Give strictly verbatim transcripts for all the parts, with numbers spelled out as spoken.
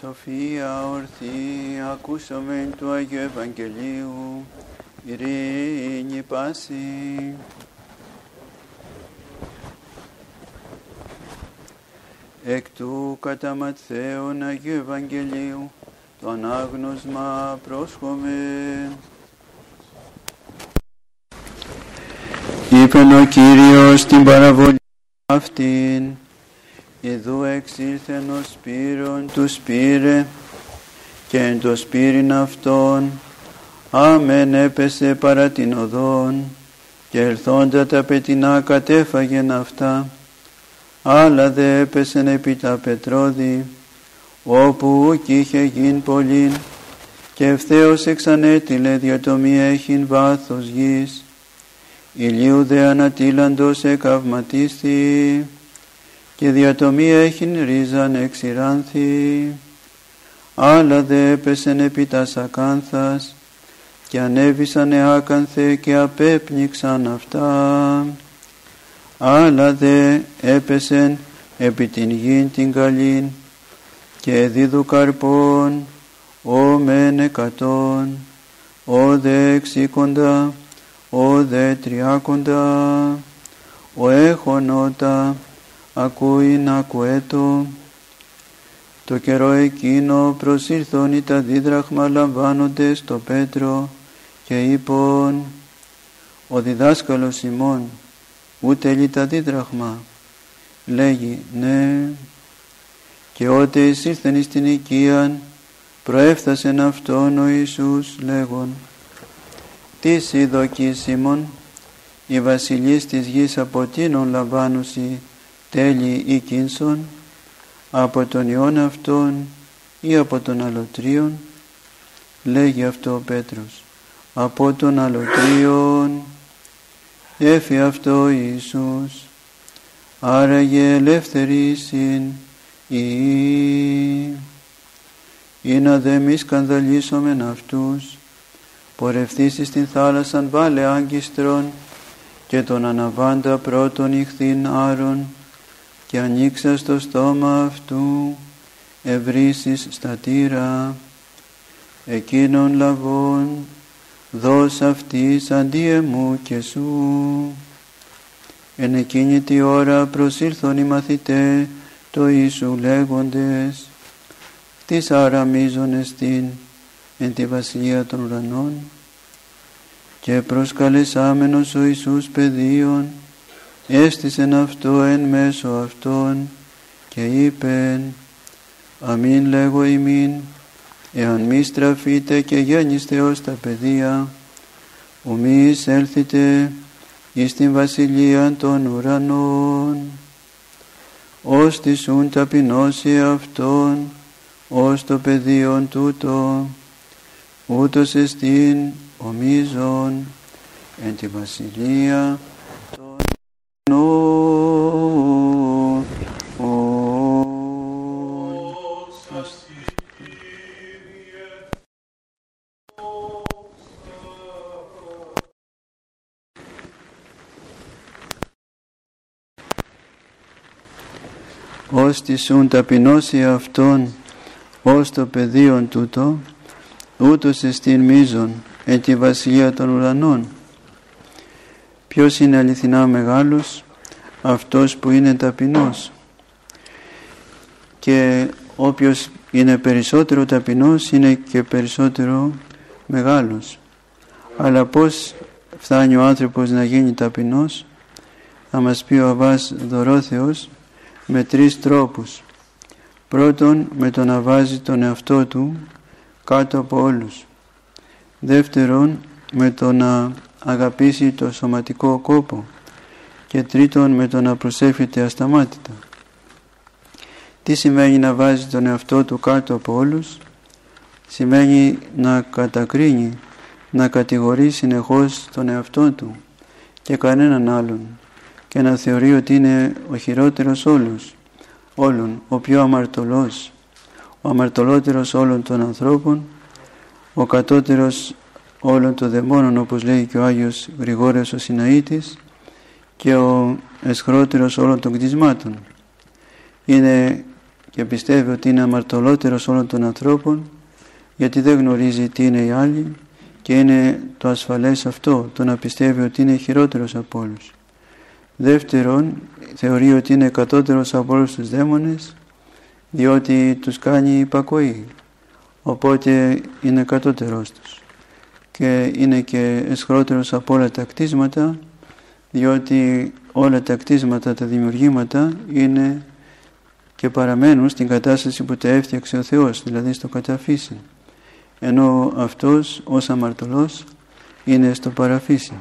Σοφία ορθή, ακούσομεν του Αγίου Ευαγγελίου, ειρήνη πάση. Εκ του κατά Ματθαίον Αγίου Ευαγγελίου, το ανάγνωσμα πρόσχομεν. Είπεν ο Κύριος στην παραβολή αυτήν, «Ιδού εξήλθεν ο σπύρον του σπύρε, και εν το σπύριν αυτόν, άμεν έπεσε παρά την οδόν, και ελθόντα τα πετεινά κατέφαγεν αυτά, άλλα δε έπεσεν επί τα πετρώδη, όπου ουκ είχε γιν πολλήν, και ευθέως εξανέτειλε διατομή έχειν βάθος γης, ηλίου δε ανατήλαντος εκαυματίσθη, και διατομή έχειν ρίζαν εξηράνθη, άλλα δε έπεσεν επί τας ακάνθας, και ανέβησαν εάκανθε και απέπνιξαν αυτά, άλλα δε έπεσεν επί την γην την καλήν, και δίδου καρπών, ο μεν εκατόν, ο δε εξήκοντα, ο δε τριάκοντα, ο έχων ότα, ακούειν ακουέτο. Το καιρό εκείνο προσήλθον οι τα δίδραχμα λαμβάνοντες το Πέτρο, και είπον, ο διδάσκαλος ημών, ούτε λύ τα δίδραχμα. Λέγει, ναι. Και ότε εισήλθεν εις την οικίαν, προέφθασεν αυτόν ο Ιησούς λέγον, τις ειδοκείς ημών, οι βασιλείς της γης από τίνον λαμβάνουσι τέλη ή κίνσον, από τον ιόν αυτόν ή από τον αλωτρίον. Λέγει αυτό ο Πέτρος, από τον αλωτρίον. Έφη αυτό ο Ιησούς, άραγε ελεύθερη συν ή, ή να δε μη σκανδαλίσομεν αυτούς, πορευθείς στην θάλασσαν βάλε άγκιστρον, και τον αναβάντα πρώτον ηχθήν άρων, και ανοίξα στο στόμα αυτού, ευρύσεις στα τύρα, εκείνον λαβών, δώσ' αυτής αντί εμού και σου. Εν εκείνη τη ώρα προσήλθον οι μαθηταί το Ιησού λέγοντες, τις αραμίζων εστίν εν τη βασιλεία των ουρανών. Και προσκαλεσάμενος ο Ιησούς παιδίον, έστησεν αυτό εν μέσω αυτών, και είπεν, αμήν λέγω ημίν, εάν μη στραφείτε και γέννηστε ως τα παιδεία, ουμή εισέλθετε εις την βασιλεία των ουρανών. Ως τισούν ταπεινώσει αυτόν, ως το παιδίον τούτο, ούτως εστίν ομίζων εν τη βασιλεία των ουρανών. Ως τισούν ταπεινώσει αυτόν, ως το παιδίον τούτο, ούτως εστίν μείζων εν τη βασιλεία των ουρανών. Ποιος είναι αληθινά μεγάλος? Αυτός που είναι ταπεινός. Και όποιος είναι περισσότερο ταπεινός είναι και περισσότερο μεγάλος. Αλλά πώς φτάνει ο άνθρωπος να γίνει ταπεινός? Θα μας πει ο Αββάς Δωρόθεος με τρεις τρόπους. Πρώτον, με το να βάζει τον εαυτό του κάτω από όλους. Δεύτερον, με το να αγαπήσει το σωματικό κόπο. Και τρίτον, με το να προσεύχεται ασταμάτητα. Τι σημαίνει να βάζει τον εαυτό του κάτω από όλους? Σημαίνει να κατακρίνει, να κατηγορεί συνεχώς τον εαυτό του και κανέναν άλλον, και να θεωρεί ότι είναι ο χειρότερος όλους, όλων, ο πιο αμαρτωλός, ο αμαρτωλότερος όλων των ανθρώπων, ο κατώτερος όλων των δαιμόνων, όπως λέει και ο Άγιος Γρηγόριος ο Συναήτης, και ο εσχρότερος όλων των κτισμάτων. Είναι και πιστεύει ότι είναι αμαρτωλότερος όλων των ανθρώπων, γιατί δεν γνωρίζει τι είναι οι άλλοι και είναι το ασφαλές αυτό, το να πιστεύει ότι είναι χειρότερος από όλους. Δεύτερον, θεωρεί ότι είναι κατώτερος από όλους τους δαίμονες, διότι τους κάνει υπακοή, οπότε είναι κατώτερος τους. Και είναι και αισχρότερος από όλα τα κτίσματα, διότι όλα τα κτίσματα, τα δημιουργήματα είναι και παραμένουν στην κατάσταση που τα έφτιαξε ο Θεός, δηλαδή στο καταφύσιν. Ενώ αυτός ως αμαρτωλός είναι στο παραφύσιν.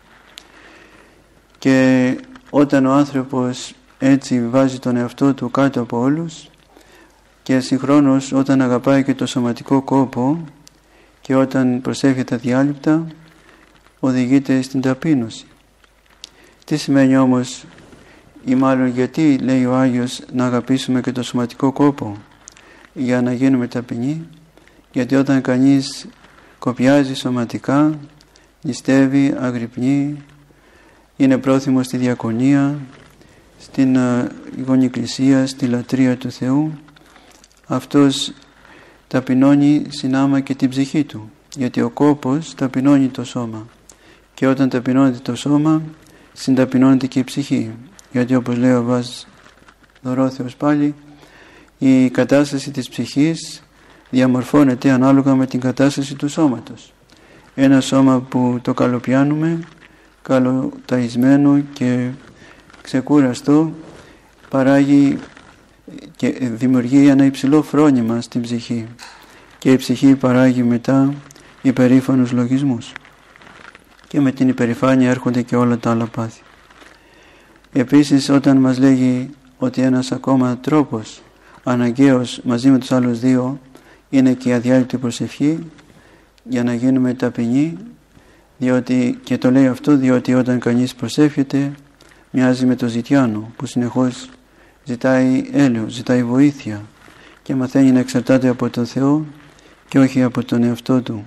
Και όταν ο άνθρωπος έτσι βάζει τον εαυτό του κάτω από όλους και συγχρόνως όταν αγαπάει και το σωματικό κόπο και όταν προσεύχεται αδιάλειπτα, οδηγείται στην ταπείνωση. Τι σημαίνει όμως, ή μάλλον γιατί λέει ο Άγιος να αγαπήσουμε και το σωματικό κόπο? Για να γίνουμε ταπεινοί. Γιατί όταν κανείς κοπιάζει σωματικά, νηστεύει, αγρυπνεί, είναι πρόθυμος στη διακονία, στην Αγώνη Εκκλησία, στη λατρεία του Θεού, αυτός ταπεινώνει συνάμα και την ψυχή του, γιατί ο κόπος ταπεινώνει το σώμα και όταν ταπεινώνεται το σώμα συνταπεινώνεται και η ψυχή, γιατί όπως λέει ο Βάζ Δωρόθεος πάλι, η κατάσταση της ψυχής διαμορφώνεται ανάλογα με την κατάσταση του σώματος. Ένα σώμα που το καλοπιάνουμε, καλοταϊσμένο και ξεκούραστο, παράγει και δημιουργεί ένα υψηλό φρόνημα στην ψυχή και η ψυχή παράγει μετά υπερήφανους λογισμούς και με την υπερηφάνεια έρχονται και όλα τα άλλα πάθη. Επίσης, όταν μας λέγει ότι ένας ακόμα τρόπος αναγκαίος μαζί με τους άλλους δύο είναι και η αδιάλειπτη προσευχή για να γίνουμε ταπεινοί, διότι, και το λέει αυτό διότι όταν κανείς προσεύχεται μοιάζει με το ζητιάνο που συνεχώς ζητάει έλεος, ζητάει βοήθεια και μαθαίνει να εξαρτάται από τον Θεό και όχι από τον εαυτό του.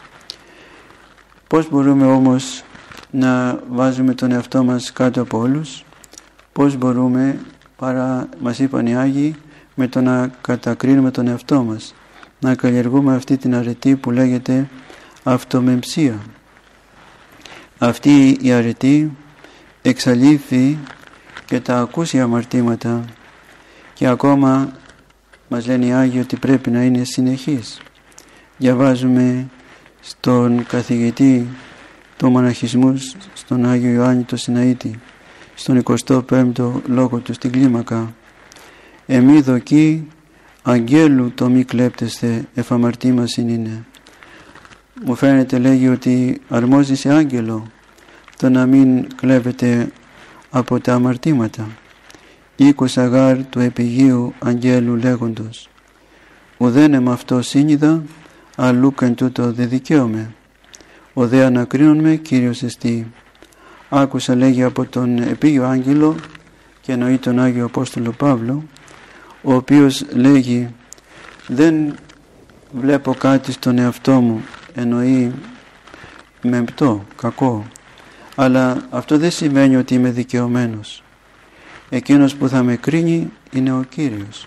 Πώς μπορούμε όμως να βάζουμε τον εαυτό μας κάτω από όλους? Πώς μπορούμε, παρά μας είπαν οι Άγιοι, με το να κατακρίνουμε τον εαυτό μας, να καλλιεργούμε αυτή την αρετή που λέγεται αυτομεμψία. Αυτή η αρετή εξαλείφει και τα ακούσια αμαρτήματα και ακόμα μας λένε οι Άγιοι ότι πρέπει να είναι συνεχής. Διαβάζουμε στον καθηγητή του μοναχισμού, στον Άγιο Ιωάννη το Συναήτη, στον εικοστό πέμπτο λόγο του στην κλίμακα, «Εμεί δοκί αγγέλου το μη κλέπτεστε εφαμαρτήμασιν είναι». Μου φαίνεται, λέγει, ότι αρμόζει σε άγγελο το να μην κλέβετε από τα αμαρτήματα. «Οίκος αγάρ του επιγείου αγγέλου λέγοντος, ουδένε με αυτό σύνειδα, αλλού καν τούτο δε δικαίωμε. Ο δε ανακρίνον με Κύριος εστί». Άκουσα, λέγει, από τον επίγειο άγγελο και εννοεί τον Άγιο Απόστολο Παύλο, ο οποίος λέγει «Δεν βλέπω κάτι στον εαυτό μου», εννοεί μεμπτό, κακό, αλλά αυτό δεν σημαίνει ότι είμαι δικαιωμένος. Εκείνος που θα με κρίνει είναι ο Κύριος.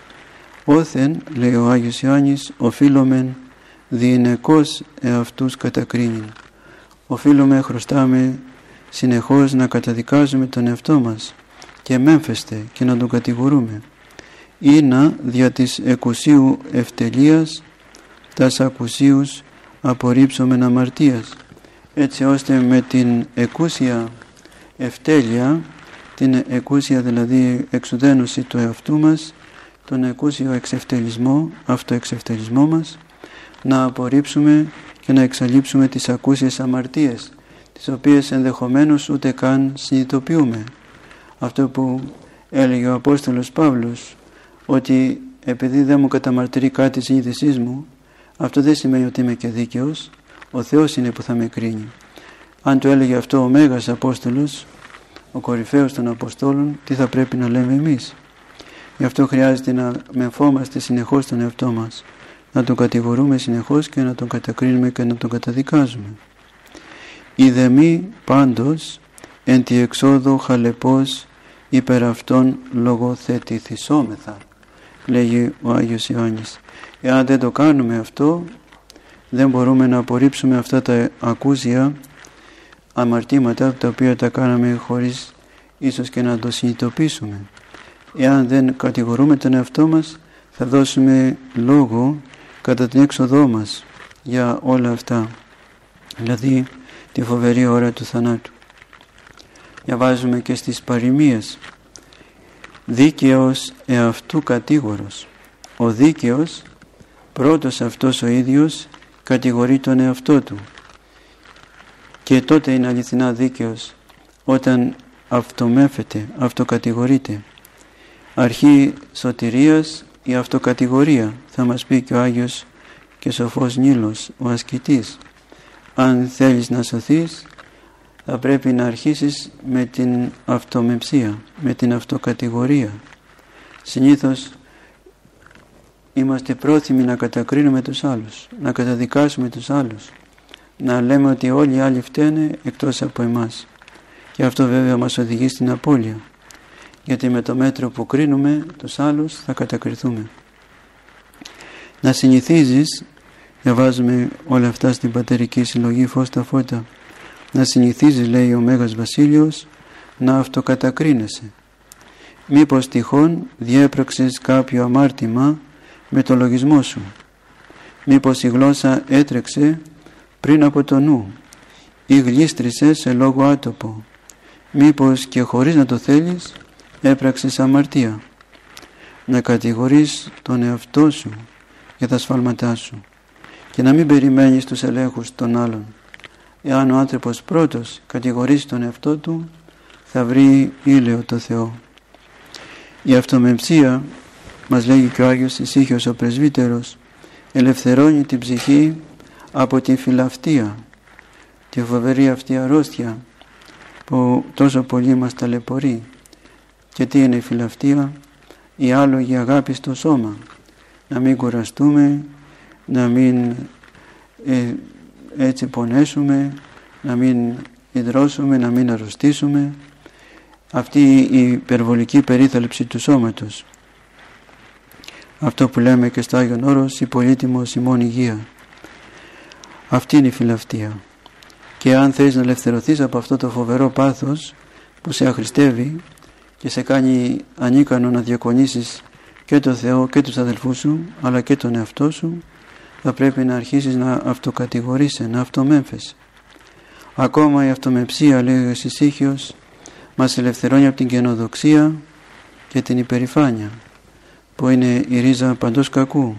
«Όθεν», λέει ο Άγιος Ιωάννης, «οφείλομεν διηνεκώς εαυτούς κατακρίνειν». Οφείλουμε, χρωστάμε συνεχώς να καταδικάζουμε τον εαυτό μας και μέμφεστε και να τον κατηγορούμε, ή να δια της εκουσίου ευτελείας τας ακουσίους απορρίψομεν αμαρτίας, έτσι ώστε με την εκούσια ευτέλεια, την εκούσια δηλαδή εξουδένωση του εαυτού μας, τον εκούσιο εξευτελισμό, αυτοεξευτελισμό μας, να απορρίψουμε και να εξαλείψουμε τις ακούσιες αμαρτίες, τις οποίες ενδεχομένως ούτε καν συνειδητοποιούμε. Αυτό που έλεγε ο Απόστολος Παύλος, ότι επειδή δεν μου καταμαρτυρεί κάτι της συνείδησής μου, αυτό δεν σημαίνει ότι είμαι και δίκαιος, ο Θεός είναι που θα με κρίνει. Αν το έλεγε αυτό ο Μέγας Απόστολος, ο κορυφαίος των Αποστόλων, τι θα πρέπει να λέμε εμείς? Γι' αυτό χρειάζεται να μεμφόμαστε συνεχώς τον εαυτό μας, να τον κατηγορούμε συνεχώς και να τον κατακρίνουμε και να τον καταδικάζουμε. «Ιδεμή πάντως εν τη εξόδο χαλεπός υπερ αυτών λογοθετηθισόμεθα». λέγει ο Άγιος Ιωάννης. Εάν δεν το κάνουμε αυτό, δεν μπορούμε να απορρίψουμε αυτά τα ακούσια αμαρτήματα τα οποία τα κάναμε χωρίς ίσως και να το συνειδητοποιήσουμε. Εάν δεν κατηγορούμε τον εαυτό μας, θα δώσουμε λόγο κατά την έξοδό μας για όλα αυτά, δηλαδή τη φοβερή ώρα του θανάτου. Διαβάζουμε και στις παροιμίες, δίκαιος εαυτού κατήγορος. Ο δίκαιος, πρώτος αυτός ο ίδιος, κατηγορεί τον εαυτό του, και τότε είναι αληθινά δίκαιος όταν αυτομέφεται, αυτοκατηγορείται. Αρχή σωτηρίας η αυτοκατηγορία, θα μας πει και ο Άγιος και σοφός Νήλος, ο ασκητής. Αν θέλεις να σωθείς, θα πρέπει να αρχίσεις με την αυτομεψία, με την αυτοκατηγορία. Συνήθως είμαστε πρόθυμοι να κατακρίνουμε τους άλλους, να καταδικάσουμε τους άλλους, να λέμε ότι όλοι οι άλλοι φταίνε εκτός από εμάς. Και αυτό βέβαια μας οδηγεί στην απώλεια, γιατί με το μέτρο που κρίνουμε τους άλλους θα κατακριθούμε. Να συνηθίζεις, διαβάζουμε όλα αυτά στην πατερική συλλογή Φως τα Φώτα, να συνηθίζεις, λέει ο Μέγας Βασίλειος, να αυτοκατακρίνεσαι. Μήπως τυχόν διέπραξες κάποιο αμάρτημα με το λογισμό σου. Μήπως η γλώσσα έτρεξε πριν από το νου ή γλίστρισε σε λόγο άτοπο. Μήπως και χωρίς να το θέλεις έπραξες αμαρτία. Να κατηγορείς τον εαυτό σου για τα σφάλματά σου και να μην περιμένεις τους ελέγχους των άλλων. Εάν ο άνθρωπος πρώτος κατηγορήσει τον εαυτό του, θα βρει ήλαιο το Θεό. Η αυτομεμψία, μας λέγει και ο Άγιος Ησύχιος ο Πρεσβύτερος, ελευθερώνει την ψυχή από την φιλαυτία, τη φοβερή αυτή αρρώστια που τόσο πολύ μας ταλαιπωρεί. Και τι είναι η φιλαυτία? Η άλογη αγάπη στο σώμα. Να μην κουραστούμε, να μην ε, έτσι πονέσουμε, να μην ιδρώσουμε, να μην αρρωστήσουμε. Αυτή η υπερβολική περίθαλψη του σώματος. Αυτό που λέμε και στο Άγιον Όρος, η πολύτιμος ημών υγεία. Αυτή είναι η φιλαυτία. Και αν θέλεις να ελευθερωθείς από αυτό το φοβερό πάθος που σε αχρηστεύει και σε κάνει ανίκανο να διακονήσεις και το Θεό και τους αδελφούς σου, αλλά και τον εαυτό σου, θα πρέπει να αρχίσεις να αυτοκατηγορείσαι, να αυτομέμφεσαι. Ακόμα η αυτομεψία, λέει ο Ησύχιος, μας ελευθερώνει από την καινοδοξία και την υπερηφάνεια, που είναι η ρίζα παντός κακού.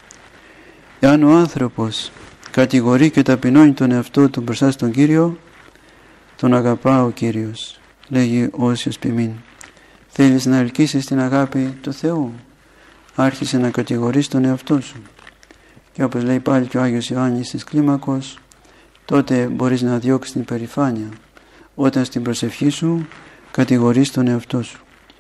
Εάν ο άνθρωπος κατηγορεί και ταπεινώνει τον εαυτό του μπροστά στον Κύριο, τον αγαπά ο Κύριος, λέγει ο Όσιος Ποιμήν. Θέλεις να ελκύσεις την αγάπη του Θεού, άρχισε να κατηγορείς τον εαυτό σου. Και όπως λέει πάλι και ο Άγιος Ιωάννης της Κλίμακος, τότε μπορείς να διώξεις την υπερηφάνεια, όταν στην προσευχή σου κατηγορείς τον εαυτό σου.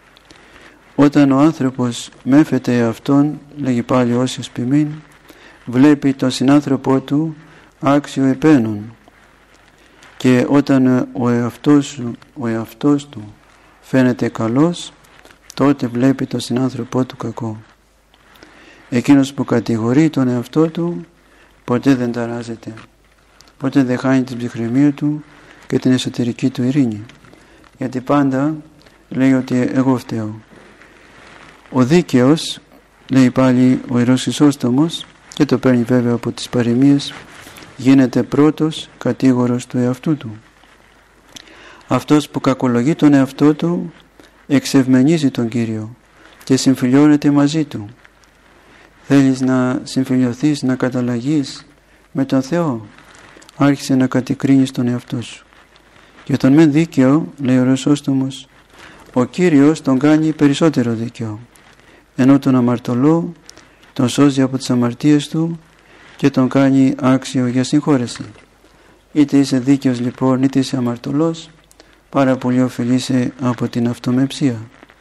Όταν ο άνθρωπος μέφεται αυτόν, λέγει πάλι ο Όσιος Ποιμήν, βλέπει τον συνάνθρωπό του άξιο επένων, και όταν ο εαυτός, σου, ο εαυτός του φαίνεται καλός, τότε βλέπει τον συνάνθρωπό του κακό. Εκείνος που κατηγορεί τον εαυτό του ποτέ δεν ταράζεται, ποτέ δεν χάνει την ψυχραιμία του και την εσωτερική του ειρήνη, γιατί πάντα λέει ότι εγώ φταίω. Ο δίκαιος, λέει πάλι ο Ιερός Χρυσόστομος, και το παίρνει βέβαια από τις παροιμίες, γίνεται πρώτος κατήγορος του εαυτού του. Αυτός που κακολογεί τον εαυτό του εξευμενίζει τον Κύριο και συμφιλιώνεται μαζί του. Θέλεις να συμφιλιωθείς, να καταλλαγείς με τον Θεό, άρχισε να κατηκρίνεις τον εαυτό σου. Και τον μεν δίκαιο, λέει ο Χρυσόστομος, ο Κύριος τον κάνει περισσότερο δίκαιο, ενώ τον αμαρτωλό τον σώζει από τις αμαρτίες του και τον κάνει άξιο για συγχώρεση. Είτε είσαι δίκαιος λοιπόν, είτε είσαι αμαρτωλός, πάρα πολύ ωφελείσαι από την αυτομεψία.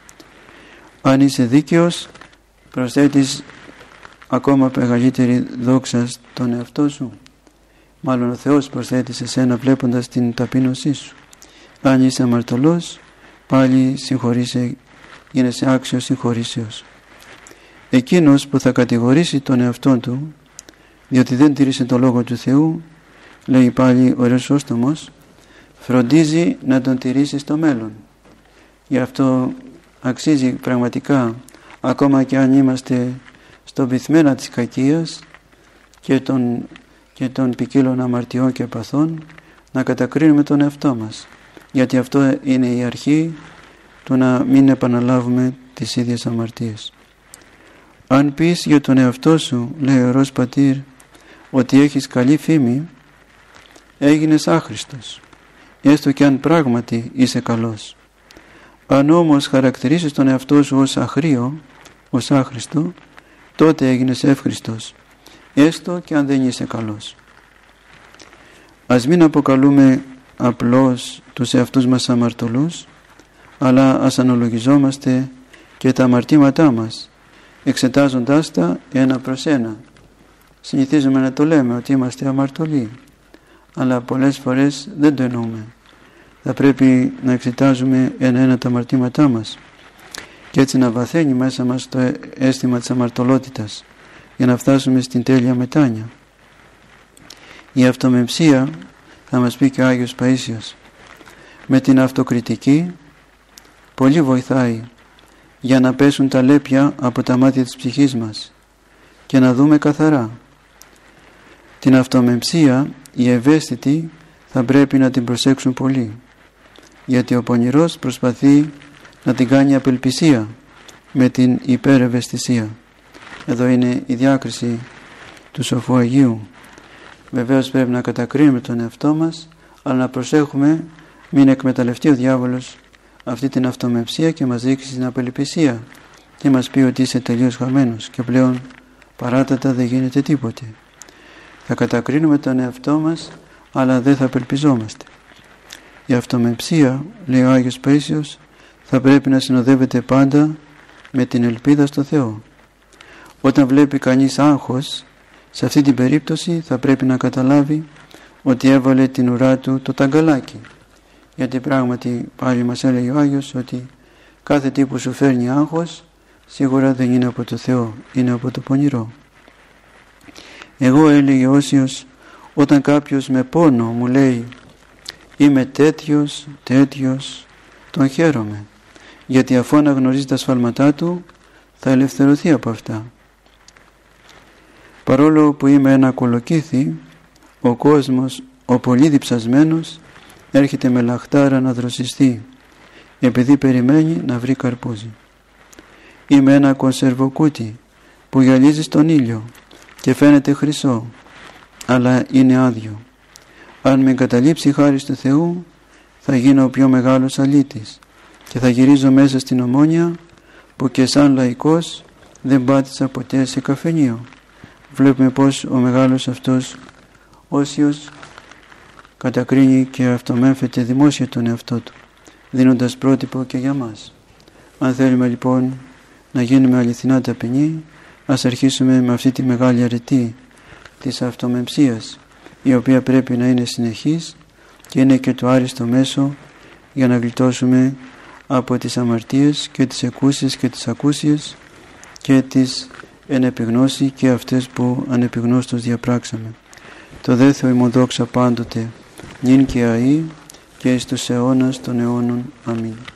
Αν είσαι δίκαιος, προσθέτεις ακόμα μεγαλύτερη δόξα στον εαυτό σου. Μάλλον ο Θεός προσθέτει σε σένα βλέποντας την ταπείνωσή σου. Αν είσαι αμαρτωλός, πάλι συγχωρείσαι, γίνεσαι άξιος συγχωρήσεως. εκείνος που θα κατηγορήσει τον εαυτό του διότι δεν τήρησε το Λόγο του Θεού, λέει πάλι ο Χρυσόστομος, φροντίζει να τον τηρήσει στο μέλλον. Γι' αυτό αξίζει πραγματικά, ακόμα και αν είμαστε στον πυθμένα της κακίας και των, και των ποικίλων αμαρτιών και παθών, να κατακρίνουμε τον εαυτό μας, γιατί αυτό είναι η αρχή του να μην επαναλάβουμε τις ίδιες αμαρτίες. Αν πεις για τον εαυτό σου, λέει ο Ορός Πατήρ, ότι έχεις καλή φήμη, έγινες άχρηστος, έστω και αν πράγματι είσαι καλός. Αν όμως χαρακτηρίσεις τον εαυτό σου ως αχρίο, ως άχρηστο, τότε έγινες εύχριστος, έστω και αν δεν είσαι καλός. Ας μην αποκαλούμε απλώς τους εαυτούς μας αμαρτωλούς, αλλά ας αναλογιζόμαστε και τα αμαρτήματά μας, εξετάζοντάς τα ένα προς ένα. Συνηθίζουμε να το λέμε ότι είμαστε αμαρτωλοί, αλλά πολλές φορές δεν το εννοούμε. Θα πρέπει να εξετάζουμε ένα-ένα τα αμαρτήματά μας και έτσι να βαθαίνει μέσα μας το αίσθημα της αμαρτωλότητας για να φτάσουμε στην τέλεια μετάνοια. Η αυτομεμψία, θα μας πει και ο Άγιος Παΐσιος, με την αυτοκριτική πολύ βοηθάει για να πέσουν τα λέπια από τα μάτια της ψυχής μας και να δούμε καθαρά. Την αυτομεμψία οι ευαίσθητοι θα πρέπει να την προσέξουν πολύ, γιατί ο πονηρός προσπαθεί να την κάνει απελπισία με την υπερευαισθησία. Εδώ είναι η διάκριση του Σοφού Αγίου. Βεβαίως πρέπει να κατακρίνουμε τον εαυτό μας, αλλά να προσέχουμε μην εκμεταλλευτεί ο διάβολος αυτή την αυτομεμψία και μας δείξει στην απελπισία και μας πει ότι είσαι τελείως χαμένος και πλέον παράτατα δεν γίνεται τίποτε. Θα κατακρίνουμε τον εαυτό μας, αλλά δεν θα απελπιζόμαστε. Η αυτομεμψία, λέει ο Άγιος Παΐσιος, θα πρέπει να συνοδεύεται πάντα με την ελπίδα στο Θεό. Όταν βλέπει κανείς άγχος, σε αυτή την περίπτωση θα πρέπει να καταλάβει ότι έβαλε την ουρά του το ταγκαλάκι. Γιατί πράγματι πάλι μας έλεγε ο Άγιος ότι κάθε τι που σου φέρνει άγχος σίγουρα δεν είναι από το Θεό, είναι από το πονηρό. Εγώ, έλεγε ο Όσιος, όταν κάποιος με πόνο μου λέει είμαι τέτοιος, τέτοιος, τον χαίρομαι, γιατί αφού αναγνωρίζει τα σφάλματά του θα ελευθερωθεί από αυτά. Παρόλο που είμαι ένα κολοκύθι, ο κόσμος, ο πολύ διψασμένος, έρχεται με λαχτάρα να δροσιστεί, επειδή περιμένει να βρει καρπούζι. Είμαι ένα κονσερβοκούτι που γυαλίζει στον ήλιο και φαίνεται χρυσό, αλλά είναι άδειο. Αν με εγκαταλείψει η χάρις του Θεού, θα γίνω ο πιο μεγάλος αλήτης και θα γυρίζω μέσα στην Ομόνια που και σαν λαϊκός δεν πάτησα ποτέ σε καφενείο. Βλέπουμε πως ο μεγάλος αυτός Όσιος κατακρίνει και αυτομέμφεται δημόσια τον εαυτό του, δίνοντας πρότυπο και για μας. Αν θέλουμε λοιπόν να γίνουμε αληθινά ταπεινοί, ας αρχίσουμε με αυτή τη μεγάλη αρετή της αυτομεμψίας, η οποία πρέπει να είναι συνεχής και είναι και το άριστο μέσο για να γλιτώσουμε από τις αμαρτίες και τις εκούσιες και τις ακούσιες και τις εν επιγνώση και αυτές που ανεπιγνώστως διαπράξαμε. Το δε Θεό ημών δόξα πάντοτε, νυν και αεί και εις τους αιώνας των αιώνων. Αμήν.